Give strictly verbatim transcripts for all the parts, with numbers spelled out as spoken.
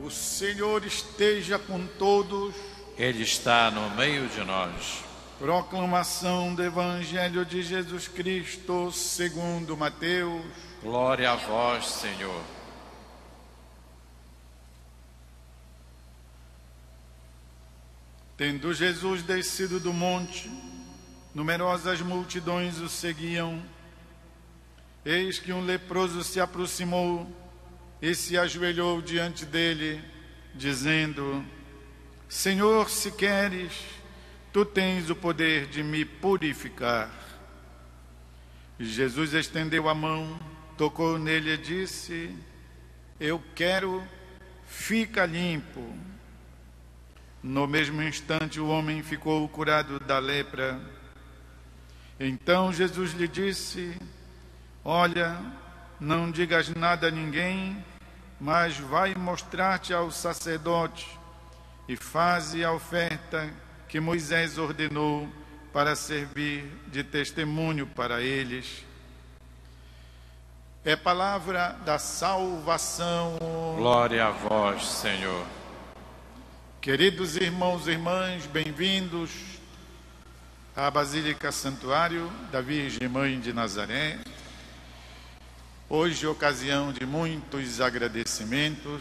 O Senhor esteja com todos. Ele está no meio de nós. Proclamação do Evangelho de Jesus Cristo segundo Mateus. Glória a vós, Senhor. Tendo Jesus descido do monte, numerosas multidões o seguiam. Eis que um leproso se aproximou e se ajoelhou diante dele, dizendo: Senhor, se queres, tu tens o poder de me purificar. E Jesus estendeu a mão, tocou nele e disse: Eu quero, fica limpo. No mesmo instante o homem ficou curado da lepra. Então Jesus lhe disse: Olha, não digas nada a ninguém, mas vai mostrar-te ao sacerdote e faze a oferta que Moisés ordenou para servir de testemunho para eles. É palavra da salvação. Glória a vós, Senhor. Queridos irmãos e irmãs, bem-vindos à Basílica Santuário da Virgem Mãe de Nazaré. Hoje, ocasião de muitos agradecimentos.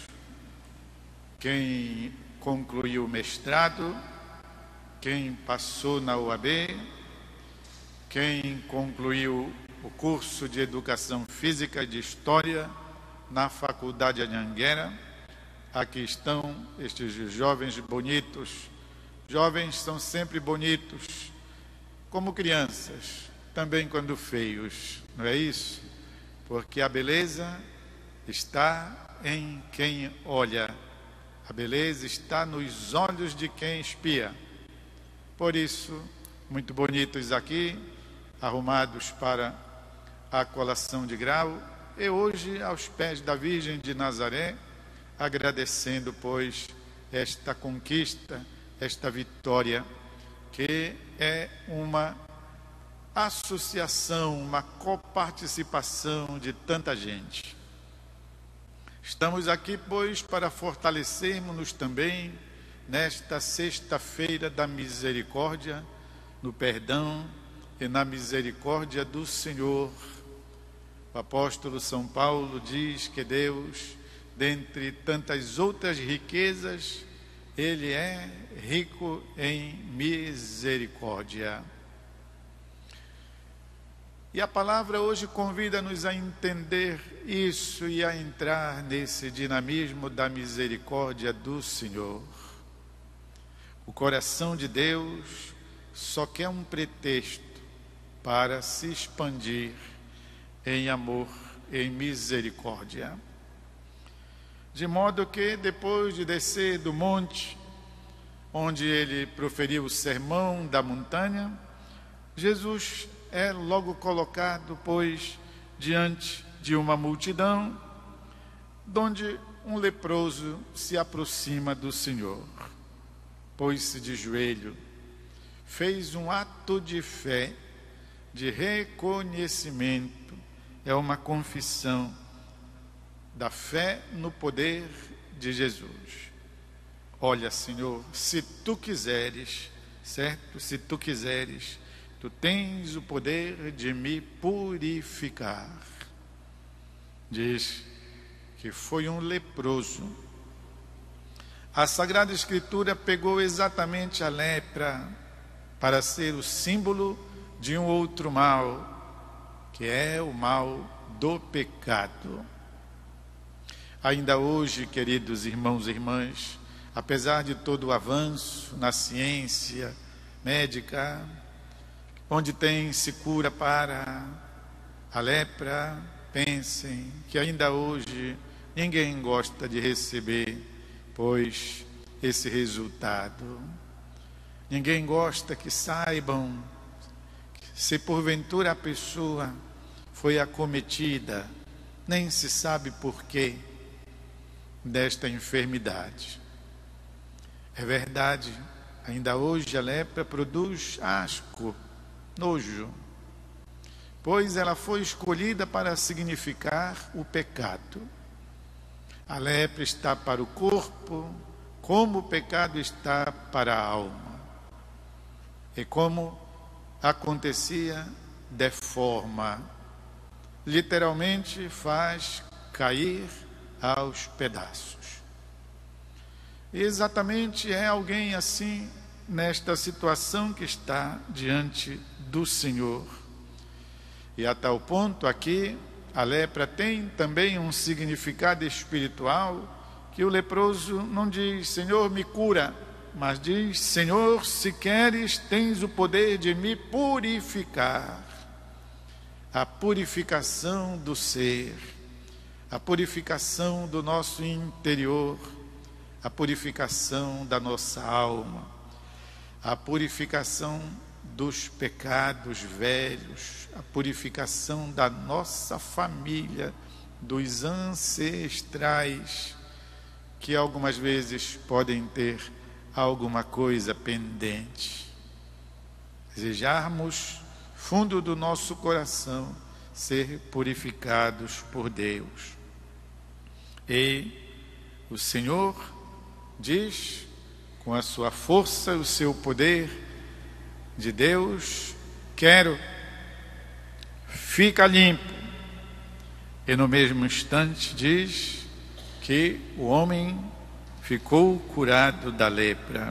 Quem concluiu o mestrado, quem passou na U A B, quem concluiu o curso de Educação Física e de História na Faculdade Anhanguera. Aqui estão estes jovens bonitos. Jovens são sempre bonitos, como crianças, também quando feios, não é isso? Porque a beleza está em quem olha, a beleza está nos olhos de quem espia. Por isso, muito bonitos aqui, arrumados para a colação de grau, e hoje aos pés da Virgem de Nazaré, agradecendo, pois, esta conquista, esta vitória, que é uma associação, uma coparticipação de tanta gente. Estamos aqui, pois, para fortalecermos-nos também nesta sexta-feira da misericórdia, no perdão e na misericórdia do Senhor. O apóstolo São Paulo diz que Deus, dentre tantas outras riquezas, Ele é rico em misericórdia. E a palavra hoje convida-nos a entender isso e a entrar nesse dinamismo da misericórdia do Senhor. O coração de Deus só quer um pretexto para se expandir em amor, em misericórdia. De modo que, depois de descer do monte, onde ele proferiu o sermão da montanha, Jesus é logo colocado, pois, diante de uma multidão, donde um leproso se aproxima do Senhor. Pôs-se de joelho, fez um ato de fé, de reconhecimento, é uma confissão da fé no poder de Jesus. Olha, Senhor, se tu quiseres, certo? Se tu quiseres, tu tens o poder de me purificar. Diz que foi um leproso. A Sagrada Escritura pegou exatamente a lepra para ser o símbolo de um outro mal, que é o mal do pecado. Ainda hoje, queridos irmãos e irmãs, apesar de todo o avanço na ciência médica, onde tem-se cura para a lepra, pensem que ainda hoje ninguém gosta de receber, pois, esse resultado. Ninguém gosta que saibam se porventura a pessoa foi acometida, nem se sabe por quê, desta enfermidade. É verdade, ainda hoje a lepra produz asco, nojo, pois ela foi escolhida para significar o pecado. A lepra está para o corpo, como o pecado está para a alma. E como acontecia, deforma, literalmente faz cair aos pedaços. E exatamente é alguém assim, nesta situação que está diante do Senhor. E a tal ponto aqui, a lepra tem também um significado espiritual, que o leproso não diz, Senhor, me cura, mas diz, Senhor, se queres, tens o poder de me purificar. A purificação do ser, a purificação do nosso interior, a purificação da nossa alma, a purificação dos pecados velhos, a purificação da nossa família, dos ancestrais, que algumas vezes podem ter alguma coisa pendente. Desejarmos, fundo do nosso coração, ser purificados por Deus. E o Senhor diz, com a sua força, o seu poder de Deus, quero, fica limpo. E no mesmo instante diz que o homem ficou curado da lepra.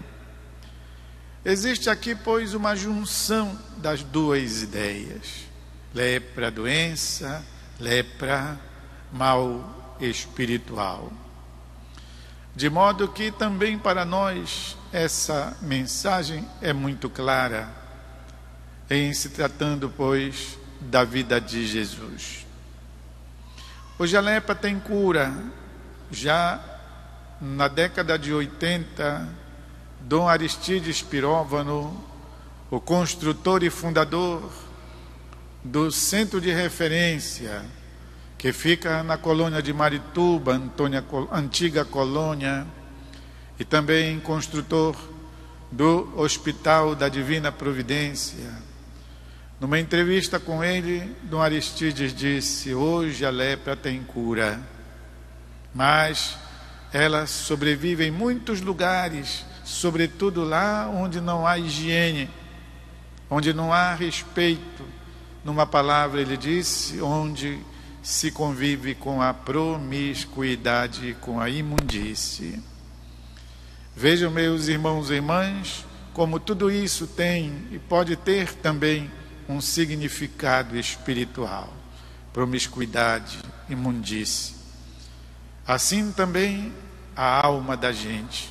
Existe aqui, pois, uma junção das duas ideias. Lepra, doença, lepra, mal espiritual. De modo que também para nós essa mensagem é muito clara, em se tratando, pois, da vida de Jesus. Hoje a lepra tem cura. Já na década de oitenta, Dom Aristides Piróvano, o construtor e fundador do centro de referência, que fica na colônia de Marituba, Antônia, antiga colônia, e também construtor do Hospital da Divina Providência. Numa entrevista com ele, Dom Aristides disse, hoje a lepra tem cura, mas ela sobrevive em muitos lugares, sobretudo lá onde não há higiene, onde não há respeito. Numa palavra ele disse, onde se convive com a promiscuidade, com a imundície. Vejam, meus irmãos e irmãs, como tudo isso tem e pode ter também um significado espiritual. Promiscuidade, imundície. Assim também a alma da gente.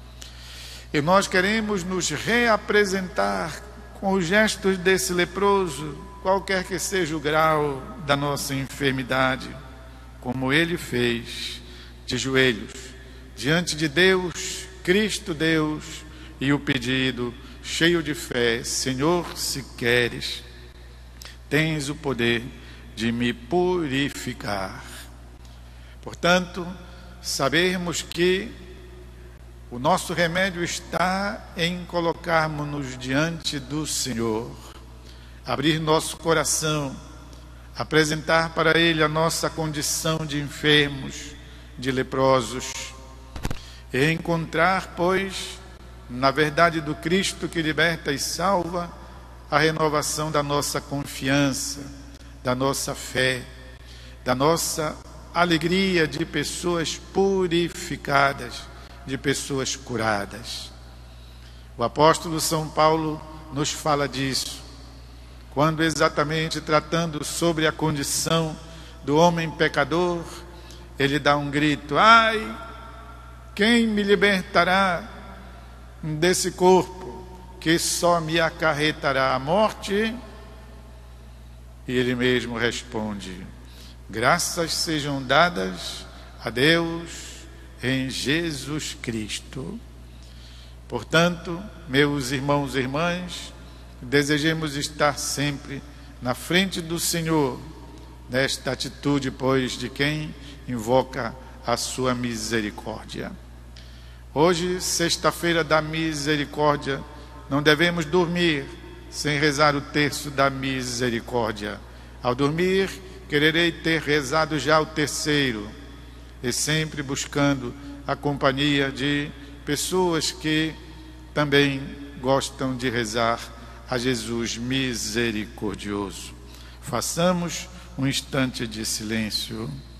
E nós queremos nos reapresentar com os gestos desse leproso, qualquer que seja o grau da nossa enfermidade, como ele fez, de joelhos, diante de Deus, Cristo Deus, e o pedido, cheio de fé, Senhor, se queres, tens o poder de me purificar. Portanto, sabermos que o nosso remédio está em colocarmos-nos diante do Senhor, abrir nosso coração, apresentar para Ele a nossa condição de enfermos, de leprosos, e encontrar, pois, na verdade do Cristo que liberta e salva, a renovação da nossa confiança, da nossa fé, da nossa alegria de pessoas purificadas, de pessoas curadas. O apóstolo São Paulo nos fala disso, quando exatamente tratando sobre a condição do homem pecador, ele dá um grito, ai, quem me libertará desse corpo que só me acarretará a morte? E ele mesmo responde, graças sejam dadas a Deus em Jesus Cristo. Portanto, meus irmãos e irmãs, desejemos estar sempre na frente do Senhor, nesta atitude, pois, de quem invoca a sua misericórdia. Hoje, sexta-feira da misericórdia, não devemos dormir sem rezar o terço da misericórdia. Ao dormir, quererei ter rezado já o terceiro. e sempre buscando a companhia de pessoas que também gostam de rezar a Jesus misericordioso. Façamos um instante de silêncio.